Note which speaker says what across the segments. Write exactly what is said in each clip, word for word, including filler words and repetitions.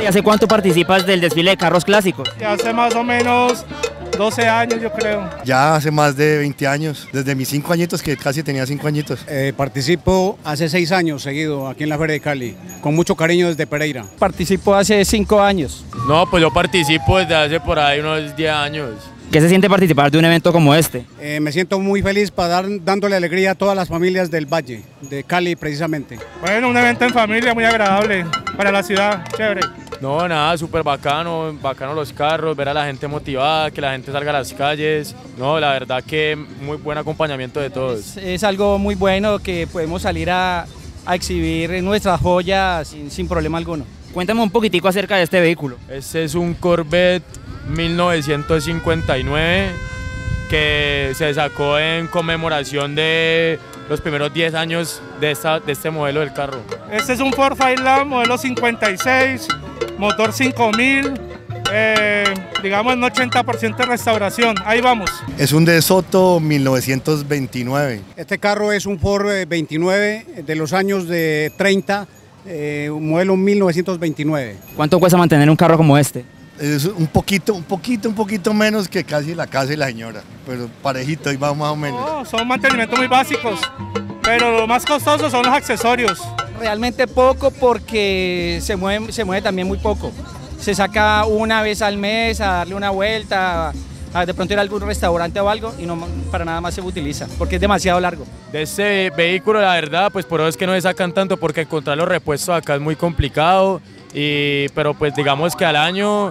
Speaker 1: ¿Y hace cuánto participas del desfile de carros clásicos?
Speaker 2: Ya hace más o menos doce años, yo creo.
Speaker 3: Ya hace más de veinte años, desde mis cinco añitos, que casi tenía cinco añitos.
Speaker 4: Eh, participo hace seis años seguido aquí en la Feria de Cali, con mucho cariño desde Pereira.
Speaker 5: Participo hace cinco años.
Speaker 6: No, pues yo participo desde hace por ahí unos diez años.
Speaker 1: ¿Qué se siente participar de un evento como este?
Speaker 4: Eh, me siento muy feliz para dar, dándole alegría a todas las familias del Valle, de Cali precisamente.
Speaker 2: Bueno, un evento en familia muy agradable para la ciudad, chévere.
Speaker 6: No, nada, súper bacano, bacano los carros, ver a la gente motivada, que la gente salga a las calles. No, la verdad que muy buen acompañamiento de todos.
Speaker 5: Es, es algo muy bueno que podemos salir a, a exhibir nuestras joyas sin, sin problema alguno.
Speaker 1: Cuéntame un poquitico acerca de este vehículo.
Speaker 6: Este es un Corvette mil novecientos cincuenta y nueve que se sacó en conmemoración de los primeros diez años de, esta, de este modelo del carro.
Speaker 2: Este es un Ford Fireland modelo cincuenta y seis, motor cinco mil, eh, digamos en ochenta por ciento de restauración, ahí vamos.
Speaker 3: Es un De Soto mil novecientos veintinueve.
Speaker 4: Este carro es un Ford veintinueve de los años de treinta, eh, modelo mil novecientos veintinueve.
Speaker 1: ¿Cuánto cuesta mantener un carro como este?
Speaker 3: Es un poquito, un poquito, un poquito menos que casi la casa y la señora, pero parejito, y va más o menos.
Speaker 2: No, son mantenimientos muy básicos, pero lo más costoso son los accesorios.
Speaker 5: Realmente poco porque se mueve, se mueve también muy poco. Se saca una vez al mes a darle una vuelta, a de pronto ir a algún restaurante o algo y no para nada más se utiliza porque es demasiado largo.
Speaker 6: De este vehículo, la verdad, pues por eso es que no se sacan tanto, porque encontrar los repuestos acá es muy complicado. Y, pero pues digamos que al año,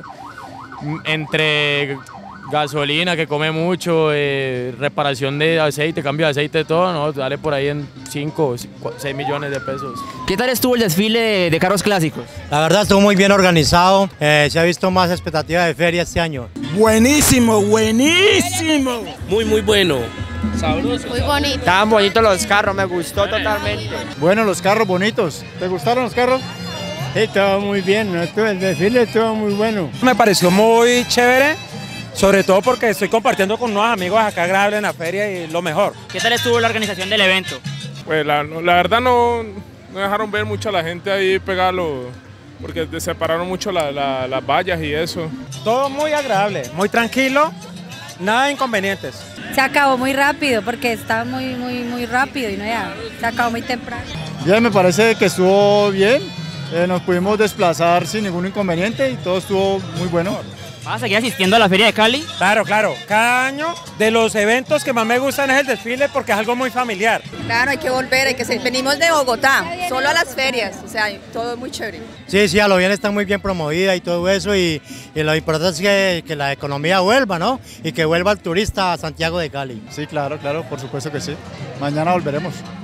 Speaker 6: entre gasolina que come mucho, eh, reparación de aceite, cambio de aceite, todo, ¿no? Sale por ahí en cinco o seis millones de pesos.
Speaker 1: ¿Qué tal estuvo el desfile de, de carros clásicos?
Speaker 7: La verdad estuvo muy bien organizado, eh, se ha visto más expectativa de feria este año.
Speaker 8: Buenísimo, buenísimo.
Speaker 9: Muy, muy bueno.
Speaker 10: Sabroso. Muy bonito.
Speaker 11: Estaban bonitos los carros, me gustó totalmente.
Speaker 12: Bueno, los carros bonitos. ¿Te gustaron los carros?
Speaker 13: Sí, estuvo muy bien, ¿no? El desfile estuvo muy bueno.
Speaker 14: Me pareció muy chévere, sobre todo porque estoy compartiendo con unos amigos acá agradables en la feria y lo mejor.
Speaker 1: ¿Qué tal estuvo la organización del evento?
Speaker 15: Pues la, la verdad no, no dejaron ver mucho a la gente ahí pegarlo, porque separaron mucho la, la, las vallas y eso.
Speaker 14: Todo muy agradable, muy tranquilo, nada de inconvenientes.
Speaker 10: Se acabó muy rápido porque está muy, muy, muy rápido y no ya, se acabó muy temprano.
Speaker 12: Bien, me parece que estuvo bien. Eh, nos pudimos desplazar sin ningún inconveniente y todo estuvo muy bueno.
Speaker 1: ¿Vas a seguir asistiendo a la Feria de Cali?
Speaker 14: Claro, claro. Cada año de los eventos que más me gustan es el desfile porque es algo muy familiar.
Speaker 16: Claro, hay que volver, hay que ser. Venimos de Bogotá, solo a las ferias, o sea, todo muy chévere.
Speaker 7: Sí, sí, a lo bien está muy bien promovida y todo eso y, y lo importante es que, que la economía vuelva, ¿no? Y que vuelva el turista a Santiago de Cali.
Speaker 12: Sí, claro, claro, por supuesto que sí. Mañana volveremos.